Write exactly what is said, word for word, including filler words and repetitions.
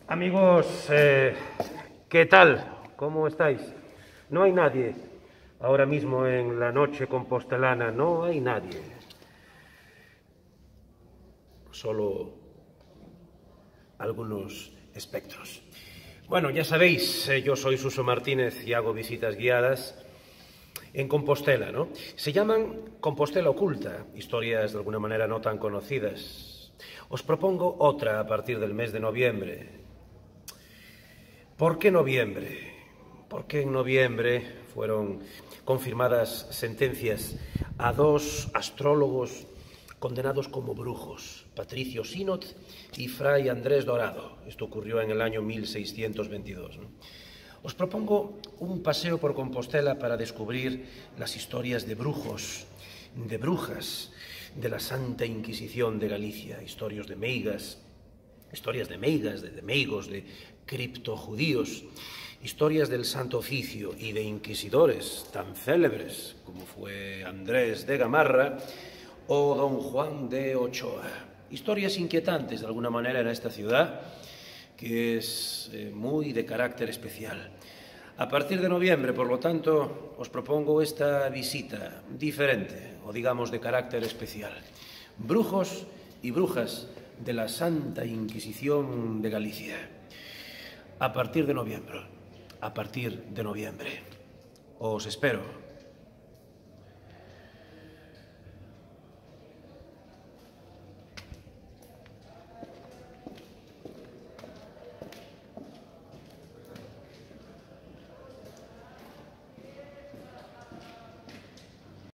Amigos, eh, ¿qué tal? ¿Cómo estáis? No hay nadie ahora mismo en la noche compostelana, no hay nadie. Solo algunos espectros. Bueno, ya sabéis, eh, yo soy Suso Martínez y hago visitas guiadas en Compostela, ¿no? Se llaman Compostela Oculta, historias de alguna manera no tan conocidas. Os propongo otra a partir del mes de noviembre. ¿Por qué noviembre? Porque en noviembre fueron confirmadas sentencias a dos astrólogos condenados como brujos, Patricio Sinot y Fray Andrés Dorado. Esto ocurrió en el año mil seiscientos veintidós, ¿no? Os propongo un paseo por Compostela para descubrir las historias de brujos, de brujas, de la Santa Inquisición de Galicia, historias de meigas, historias de meigas, de, de meigos, de criptojudíos, historias del Santo Oficio y de inquisidores tan célebres como fue Andrés de Gamarra o don Juan de Ochoa. Historias inquietantes de alguna manera en esta ciudad que es eh, muy de carácter especial. A partir de noviembre, por lo tanto, os propongo esta visita diferente, o digamos de carácter especial. Brujos y brujas de la Santa Inquisición de Galicia. A partir de noviembre, a partir de noviembre. Os espero.